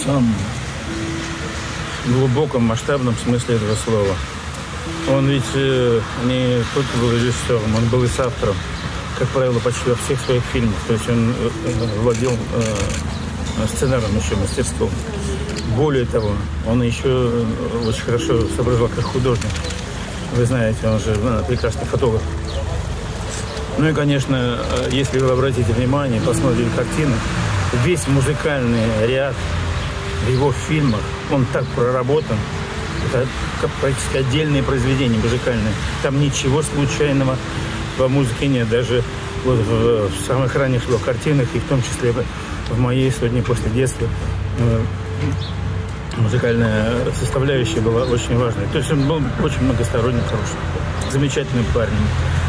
в самом глубоком, масштабном смысле этого слова. Он ведь не только был режиссером, он был и соавтором, как правило, почти во всех своих фильмах. То есть он владел сценарным еще мастерством. Более того, он еще очень хорошо соображал как художник. Вы знаете, он же прекрасный фотограф. Ну и, конечно, если вы обратите внимание, посмотрите картины, весь музыкальный ряд в его фильмах, он так проработан. Это практически отдельные произведения музыкальные. Там ничего случайного во музыке нет. Даже вот в самых ранних его картинах, и в том числе в моей «100 дней после детства», музыкальная составляющая была очень важной. То есть он был очень многосторонним, хорошим, замечательным парнем.